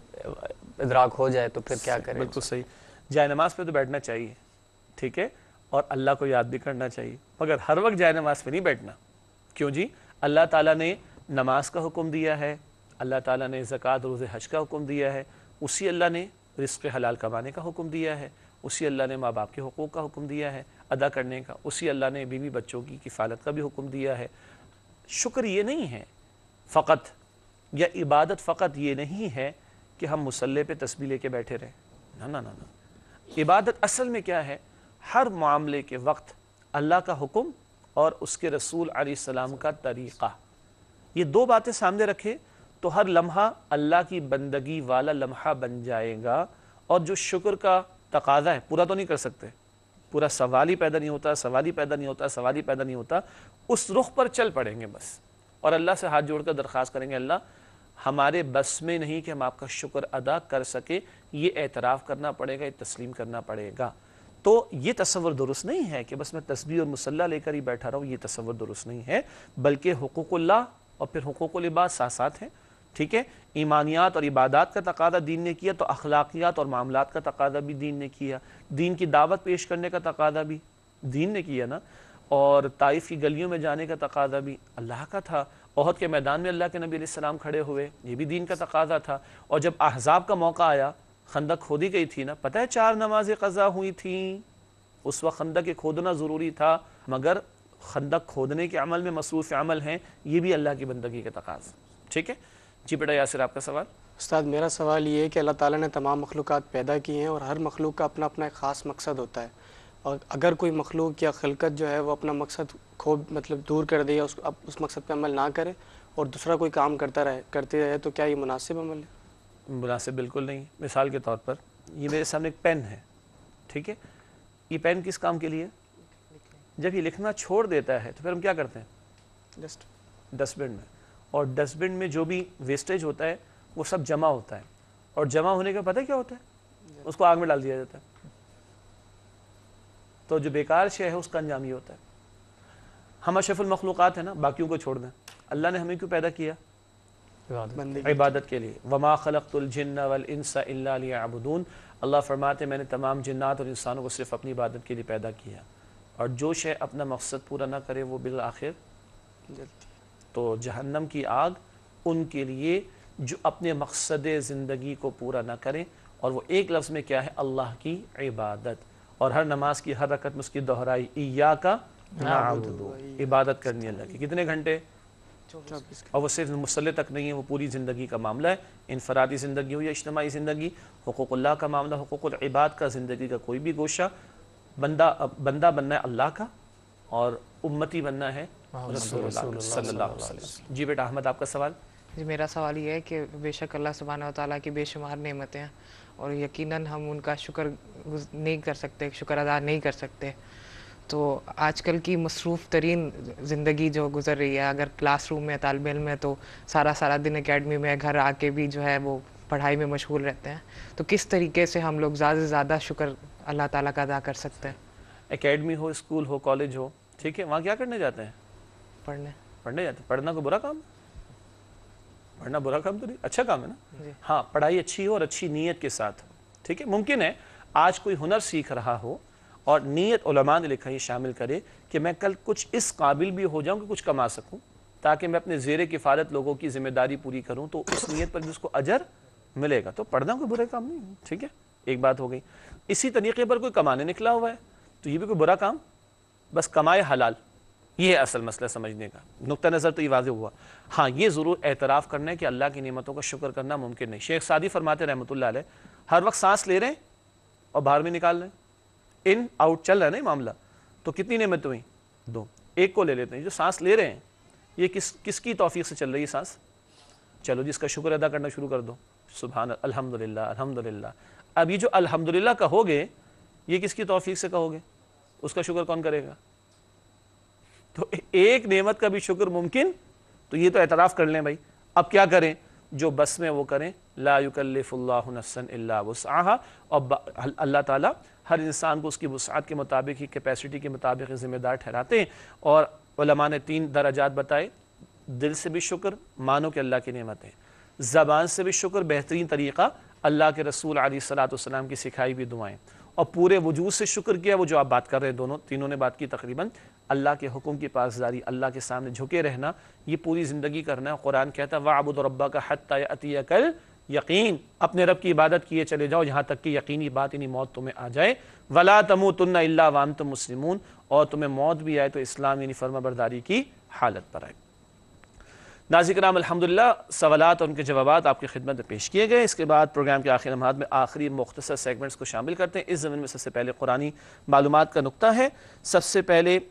ادراک ہو جائے تو پھر کیا کرے؟ بالکل صحیح، جائے نماز پہ تو بیٹھنا چاہیے، ٹھیک ہے، اور اللہ کو یاد بھی کرنا چاہیے، مگر ہر وقت جائے نماز پہ نہیں بیٹھنا۔ کیوں جی؟ اللہ تعالیٰ نے نماز کا حکم دیا ہے، اللہ تعالیٰ نے زکوٰۃ روزے حج کا حکم دیا ہے، اسی اللہ نے رزق حلال کمانے کا حکم دیا ہے، اسی اللہ نے ماں باپ کے حقوق کا حکم دیا ہے ادا کرنے کا، اسی اللہ نے بیوی بچوں کی کفالت کا بھی حکم دیا ہے۔ شکر یہ نہیں ہے فقط، یا عبادت فقط یہ نہیں ہے کہ ہم مصلی پہ تسبیح لے کے بیٹھے رہیں، نہ نہ نہ۔ عبادت اصل میں کیا ہے؟ ہر معاملے کے وقت اللہ کا حکم اور اس کے رسول علیہ السلام کا طریقہ، یہ دو باتیں سامنے رکھے تو ہر لمحہ اللہ کی بندگی والا لمحہ بن جائے گا۔ اور جو شکر کا تقاضا ہے، پورا تو نہیں کر سکتے، پورا سوال ہی پیدا نہیں ہوتا، سوال ہی پیدا نہیں ہوتا، سوال ہی پیدا نہیں ہوتا، اس رخ پر چل پڑیں گے بس، اور اللہ سے ہاتھ جوڑ کر درخواست کریں گے، اللہ ہمارے بس میں نہیں کہ ہم آپ کا شکر ادا کر سکے، یہ اعتراف کرنا پڑے گا، یہ تسلیم کرنا پڑے گا۔ تو یہ تصور درست نہیں ہے کہ بس میں تسبیح اور مصلی لے کر ہی بیٹھا رہوں، یہ تصور درست نہیں ہے، بلکہ حقوق اللہ اور پھر حقوق العباد ساتھ ساتھ ہیں، ٹھیک ہے۔ ایمانیات اور عبادات کا تقاضا دین نے کیا تو اخلاقیات اور معاملات کا تقاضا بھی دین نے کیا، دین کی دعوت پیش کرنے کا تقاضا بھی دین نے کیا نا، اور طائف کی گلیوں میں جانے کا تقاضا بھی اللہ کا تھا، احد کے میدان میں اللہ کے نبی علیہ السلام کھڑے ہوئے، یہ بھی دین کا تقاضا تھا، اور جب احزاب کا موقع آیا، خندق کھودی گئی تھی نا، پتہ ہے 4 نمازیں قضا ہوئی تھیں، اس وقت خندق کھودنا ضروری تھا، مگر خندق کھودنے کے عمل میں مصروف عمل ہیں، یہ بھی اللہ کی بندگی کا تقاضا، ٹھیک ہے۔ جی بیٹا یاسر، آپ کا سوال؟ استاد میرا سوال یہ ہے کہ اللہ تعالیٰ نے تمام مخلوقات پیدا کی ہیں، اور ہر مخلوق کا اپنا اپنا ایک خاص مقصد ہوتا ہے، اور اگر کوئی مخلوق یا خلقت جو ہے وہ اپنا مقصد دور کر دے یا اس مقصد پہ عمل نہ کرے اور دوسرا کوئی کام کرتے رہے تو کیا یہ مناسب عمل ہے؟ مناسب بالکل نہیں۔ مثال کے طور پر یہ میرے سامنے ایک پین ہے، ٹھیک ہے، یہ پین کس کام کے لیے؟ جب یہ لکھنا چھوڑ دیتا ہے تو پھر ہم کیا کرتے ہیں؟ ڈسٹ بن میں، اور ڈسٹ بن میں جو بھی ویسٹیج ہوتا ہے وہ سب جمع ہوتا ہے، اور جمع ہونے کا پتہ کیا ہوتا ہے؟ اس کو آگ میں ڈال دیا جاتا ہے، تو جو بیکار شے ہے اس کا انجام یہ ہوتا ہے۔ ہم اشرف المخلوقات ہیں نا، باقیوں کو چھوڑ دیں، اللہ نے ہمیں کیوں پیدا کیا؟ عبادت کے لیے۔ وما خلقت الجن والانس الا ليعبدون، اللہ فرماتے میں نے تمام جنات اور انسانوں کو صرف اپنی عبادت کے لیے پیدا کیا، اور جو شے اپنا مقصد پورا نہ کرے وہ بالآخر تو جہنم کی آگ ان کے لیے جو اپنے مقصد زندگی کو پورا نہ کریں، اور وہ ایک لفظ میں کیا ہے؟ اللہ کی عبادت، اور ہر نماز کی ہر رکعت میں اس کی دہرائی، ایاک نعبد، عبادت کرنی اللہ کی، کتنے گھنٹے؟ اور وہ صرف مصلی تک نہیں ہے، وہ پوری زندگی کا معاملہ ہے، انفرادی زندگی ہو یا اجتماعی زندگی، حقوق اللہ کا معاملہ، حقوق العباد کا، زندگی کا کوئی بھی گوشہ، بندہ بننا ہے اللہ کا، اور امتی بننا ہے رسول اللہ صلی اللہ علیہ وسلم۔ جی بیٹا احمد، آپ کا سوال؟ جی میرا سوال یہ ہے کہ بے شک اللہ سبحانہ و تعالیٰ کی بے شمار نعمتیں ہیں، اور یقیناً ہم ان کا شکر نہیں کر سکتے، شکر ادا نہیں کر سکتے، تو آج کل کی مصروف ترین زندگی جو گزر رہی ہے، اگر کلاس روم میں طالب علم ہے تو سارا دن اکیڈمی میں، گھر آ کے بھی جو ہے وہ پڑھائی میں مشغول رہتے ہیں، تو کس طریقے سے ہم لوگ زیادہ سے زیادہ شکر اللہ تعالیٰ کا ادا کر سکتے ہیں؟ اکیڈمی ہو، اسکول ہو، کالج ہو، ٹھیک ہے، وہاں کیا کرنے جاتے ہیں؟ پڑھنے۔ पढ़ने जाते, पढ़ना कोई बुरा काम है? पढ़ना बुरा काम तो नहीं, अच्छा काम है ना। हाँ, पढ़ाई अच्छी हो और अच्छी नीयत के साथ, ठीक है। मुमकिन है आज कोई हुनर सीख रहा हो और नीयत उलमा ने लिखा ये शामिल करे कि मैं कल कुछ इस काबिल भी हो जाऊं कि कुछ कमा सकूं, ताकि मैं अपने ज़ेरे किफ़ालत लोगों की जिम्मेदारी पूरी करूं, तो उस नीयत पर भी उसको अजर मिलेगा। तो पढ़ना कोई बुरा काम नहीं, ठीक है, एक बात हो गई। इसी तरीके पर कोई कमाने निकला हुआ है तो ये भी कोई बुरा काम, बस कमाए हलाल, ये है असल मसला समझने का। नुक्ता नज़र तो ये वाज़ेह हुआ। हाँ, ये ज़रूर एतराफ़ करना है कि अल्लाह की नेमतों का शुक्र करना मुमकिन नहीं। शेख सादी फरमाते रहमतुल्लाह अलैह, हर वक्त सांस ले रहे हैं और बाहर में निकाल रहे हैं, इन आउट चल रहा है ना मामला, तो कितनी नेमत हुई? दो। एक को ले लेते हैं, जो सांस ले रहे हैं ये किसकी तौफीक से चल रही है सांस? चलो जिसका शुक्र अदा करना शुरू कर दो, सुभान अल्हम्दुलिल्लाह अल्हम्दुलिल्लाह। अब ये जो अल्हम्दुलिल्लाह कहोगे ये किसकी तौफीक से कहोगे? उसका शुक्र कौन करेगा? तो एक नेमत का भी शुक्र मुमकिन, तो ये तो एतराफ़ कर लें भाई। अब क्या करें? जो बस में वो करें, ला युकल्लिफुल्लाहु नफ्सन इल्ला वुस्अहा, और अल्लाह ताला हर इंसान को उसकी वुसअत के मुताबिक ही, कैपेसिटी के मुताबिक ज़िम्मेदार ठहराते हैं। और उलमा ने 3 दर्जात बताए, दिल से भी शुक्र, मानो कि अल्लाह की नेमतें, ज़बान से भी शुक्र, बेहतरीन तरीक़ा अल्लाह के रसूल अलैहिस्सलातु वस्सलाम की सिखाई भी दुआएं, और पूरे वजूद से शुक्र किया, वो जो आप बात कर रहे हैं, तीनों ने बात की तकरीबन, अल्लाह के हुक्म की पासदारी, अल्लाह के सामने झुके रहना, ये पूरी ज़िंदगी करना है। कुरान कहता है वअबुद रब्बका हत्ता यअतियकल यकीन, अपने रब की इबादत किए चले जाओ यहाँ तक कि यकीनी बात यानी मौत तुम्हें आ जाए। वला तमूतुन्ना इल्ला व अंतुम मुस्लिमून, और तुम्हें मौत भी आए तो इस्लाम यानी फर्माबरदारी की हालत पर आए। नाज़रीन किराम, अल्हम्दुलिल्लाह सवालात और उनके जवाबात आपकी खिदमत में पेश किए गए। इसके बाद प्रोग्राम के आखिरी लम्हात में आखिरी मुख्तसर सेगमेंट्स को शामिल करते हैं। इस ज़मीन में सबसे पहले कुरानी मालूमात का नुक्ता है। सबसे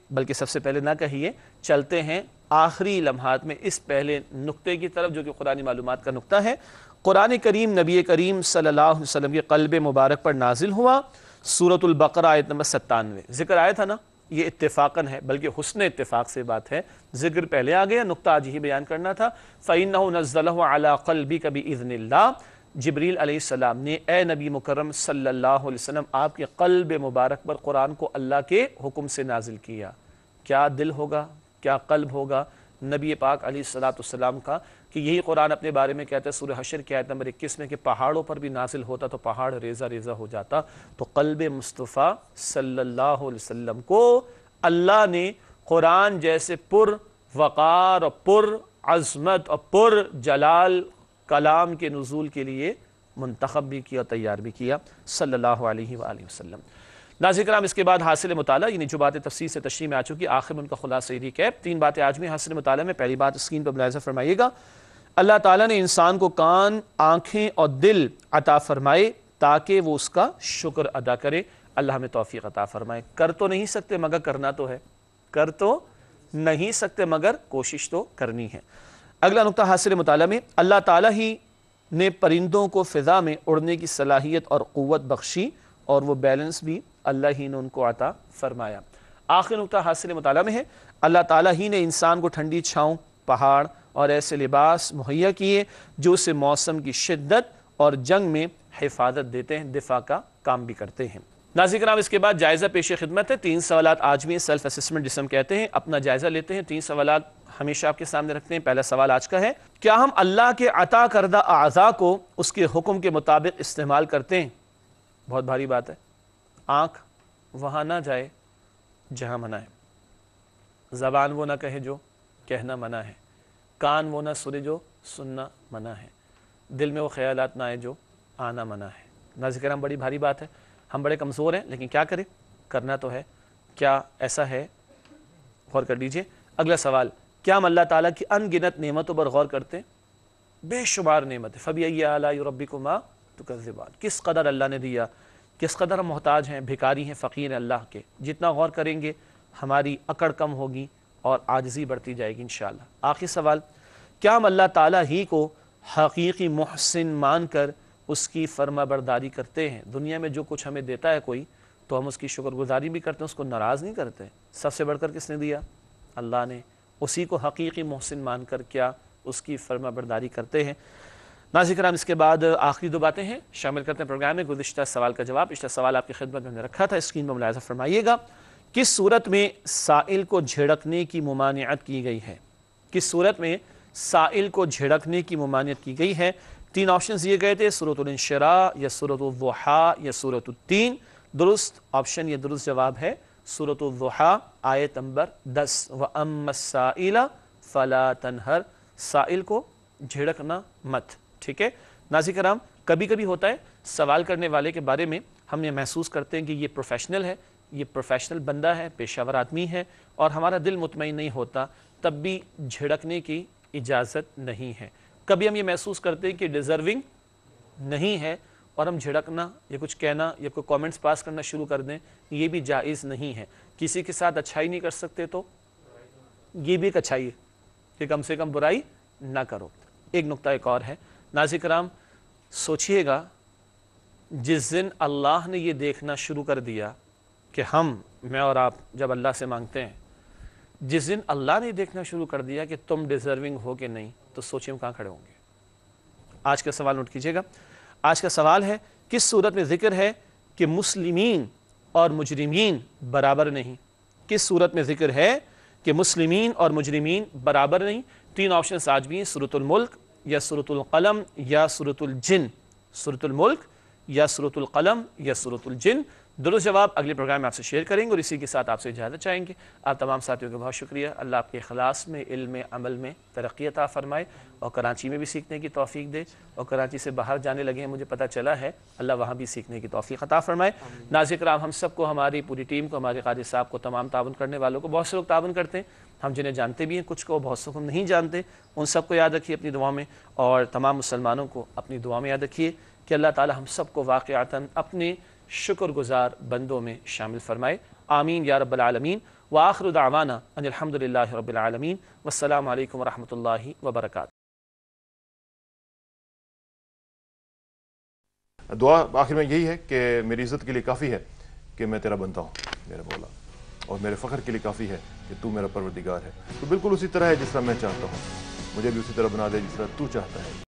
पहले ना कहिए, चलते हैं आखिरी लम्हात में इस पहले नुक्ते की तरफ जो कि कुरानी मालूमात का नुक्ता है। कुरान करीम नबी करीम सल्लल्लाहु अलैहि वसल्लम के क़ल्ब मुबारक पर नाजिल हुआ। सूरतुल बकरा आयत नंबर 97 जिक्र आया था ना, ये इत्तेफाकन है, बल्कि हुस्न इत्तेफाक से बात है, जिक्र पहले आ गया, नुक्ता आज ही बयान करना था। फ़इन्नहु नज़्ज़लहु अला क़ल्बिका बिइज़्निल्लाह, जिब्रील अलैहिस्सलाम ने ए नबी मुकर्रम सल्लल्लाहु अलैहि वसल्लम आपके क़ल्ब मुबारक पर कुरान को अल्लाह के हुक्म से नाजिल किया। क्या दिल होगा, क्या क़ल्ब होगा नबी पाक अलैहिस्सलाम का, कि यही कुरान अपने बारे में कहता है सूरह हशर की आयत नंबर 21 में कि पहाड़ों पर भी नाजिल होता तो पहाड़ रेज़ा रेज़ा हो जाता। तो क़ल्ब मुस्तफ़ा सल्लल्लाहु अलैहि वसल्लम को अल्लाह ने कुरान जैसे पुर वक़ार और पुर अज़मत और पुर जलाल कलाम के नुज़ूल के लिए मुंतखब भी किया, तैयार भी किया सल्लल्लाहु अलैहि वसल्लम। नाज़रीन किराम, इसके बाद हासिल मुताला, यानी जो बातें तफसील से तशरीह में आ चुकी, आखिर में उनका खुलासा यही कैब। 3 बातें आज में हासिल मुताला में। पहली बात स्क्रीन पर मुलाहिज़ा फरमाइएगा, अल्लाह ताला ने इंसान को कान, आँखें और दिल अता फरमाए ताकि वो उसका शुक्र अदा करे। अल्लाह हमें तौफीक अता फरमाए। कर तो नहीं सकते मगर करना तो है, कर तो नहीं सकते मगर कोशिश तो करनी है। अगला नुक्ता हासिल मुताला में, अल्लाह ताला ही ने परिंदों को फ़िज़ा में उड़ने की सलाहियत और क़ुव्वत बख्शी, और वो बैलेंस भी अल्लाह ही ने उनको अता फरमाया। आखिर नुक्ता हासिल मुताला में है, अल्लाह ताला ही ने इंसान को ठंडी छाँव, पहाड़ और ऐसे लिबास मुहैया किए जो उसे मौसम की शिद्दत और जंग में हिफाजत देते हैं, दिफा का काम भी करते हैं। नाज़रीन किराम, इसके बाद जायज़ा पेश खिदमत है। 3 सवालात आज भी सेल्फ असेसमेंट जिसम कहते हैं, अपना जायज़ा लेते हैं। 3 सवालात हमेशा आपके सामने रखते हैं। पहला सवाल आज का है, क्या हम अल्लाह के अता करदा आज़ा को उसके हुक्म के मुताबिक इस्तेमाल करते हैं? बहुत भारी बात है। आँख वहाँ ना जाए जहाँ मना है, ज़बान वो ना कहे जो कहना मना है, कान वो ना सुने जो सुनना मना है, दिल में वो ख्यालात ना आए जो आना मना है। नाज़रीन किराम, बड़ी भारी बात है, हम बड़े कमज़ोर हैं, लेकिन क्या करें, करना तो है। क्या ऐसा है? गौर कर लीजिए। अगला सवाल, क्या हम अल्लाह ताला की अनगिनत नेमतों पर गौर करते हैं? बेशुमार नेमत है। फ़बिअय्यि आलाइ रब्बिकुमा तुकज़्ज़िबान, किस कदर अल्लाह ने दिया, किस कदर हम मोहताज हैं, भिखारी हैं, फ़कीर हैं अल्लाह के। जितना गौर करेंगे हमारी अकड़ कम होगी और आजिज़ी बढ़ती जाएगी इंशाअल्लाह। आखिरी सवाल, क्या हम अल्लाह ताला ही को हकीकी मुहसिन मान कर उसकी फर्माबरदारी करते हैं? दुनिया में जो कुछ हमें देता है कोई, तो हम उसकी शुक्रगुजारी भी करते हैं, उसको नाराज़ नहीं करते। सबसे बढ़कर किसने दिया? अल्लाह ने। उसी को हकीकी मुहसिन मान कर क्या उसकी फर्माबरदारी करते हैं? नाज़रीन किराम, इसके बाद आखिरी 2 बातें हैं, शामिल करते हैं प्रोग्राम में। गुज़िश्ता सवाल का जवाब, पिछला सवाल आपकी खिदमत में हमने रखा था, स्क्रीन पर मुलाहिज़ा फरमाइएगा। किस सूरत में साइल को झिड़कने की मुमानियत की गई है? किस सूरत में साइल को झिड़कने की ममानियत की गई है? 3 ऑप्शंस दिए गए थे, सूरतुल इंशिरा या सूरतुल दुहा या सूरतुल तीन। दुरुस्त ऑप्शन, ये दुरुस्त जवाब है सूरतुल दुहा आयत नंबर 10। व अम्मस्साइला फला तनहर, साइल को झिड़कना मत। ठीक है नाज़रीन किराम, कभी कभी होता है सवाल करने वाले के बारे में हम ये महसूस करते हैं कि ये प्रोफेशनल है, ये प्रोफेशनल बंदा है, पेशावर आदमी है, और हमारा दिल मुतमईन नहीं होता, तब भी झिड़कने की इजाज़त नहीं है। कभी हम ये महसूस करते हैं कि डिज़र्विंग नहीं है और हम झिड़कना या कुछ कहना या कोई कमेंट्स पास करना शुरू कर दें, ये भी जायज़ नहीं है। किसी के साथ अच्छाई नहीं कर सकते तो ये भी एक अच्छाई है कि कम से कम बुराई ना करो। एक नुक्ता एक और है नाज़रीन किराम, सोचिएगा जिस दिन अल्लाह ने ये देखना शुरू कर दिया कि मैं और आप जब अल्लाह से मांगते हैं, जिस दिन अल्लाह ने देखना शुरू कर दिया कि तुम डिज़र्विंग हो कि नहीं, तो सोचिए हम कहाँ खड़े होंगे। आज का सवाल नोट कीजिएगा। आज का सवाल है, किस सूरत में जिक्र है कि मुस्लिमीन और मुजरिमीन बराबर नहीं? किस सूरत में जिक्र है कि मुस्लिमीन और मुजरिमीन बराबर नहीं? 3 ऑप्शंस आज भी हैं, सूरतुल मुल्क या सूरतुल कलम या सूरतुल जिन। सूरतुल मुल्क या सूरतुल कलम या सूरतुल जिन। दुरुस्त जवाब अगले प्रोग्राम में आपसे शेयर करेंगे और इसी के साथ आपसे इजाज़त चाहेंगे। आप तमाम साथियों का बहुत शुक्रिया। अल्लाह आपके इखलास में, इल्म में, अमल में तरक्की अता फरमाए और कराची में भी सीखने की तौफीक दे, और कराची से बाहर जाने लगे हैं मुझे पता चला है, अल्लाह वहाँ भी सीखने की तौफीक अता फरमाए। नाज़रीन किराम, हम सबको, हमारी पूरी टीम को, हमारे काजी साहब को, तमाम ताउन करने वालों को, बहुत से लोग ताउन करते हैं, हम जिन्हें जानते भी हैं, कुछ को, बहुत से को नहीं जानते, उन सबको याद रखिए अपनी दुआ में, और तमाम मुसलमानों को अपनी दुआ में याद रखिए कि अल्लाह ताला हम सबको वाक़अतन अपने शुक्रगुजार बंदों में शामिल फरमाए। आमीन या रब्बल आलमीन। व आखिरु दावाना अनिल हम्दुलिल्लाहि रब्बिल आलमीन। वस्सलामु अलैकुम व रहमतुल्लाहि व बरकातुहू। दुआ आखिर में यही है कि मेरी इज़्ज़त के लिए काफ़ी है कि मैं तेरा बनता हूँ मेरे मौला, और मेरे फ़ख्र के लिए काफ़ी है कि तू मेरा परवरदिगार है। तो बिल्कुल उसी तरह है जिस तरह मैं चाहता हूँ, मुझे भी उसी तरह बना दे जिस तरह तू चाहता है।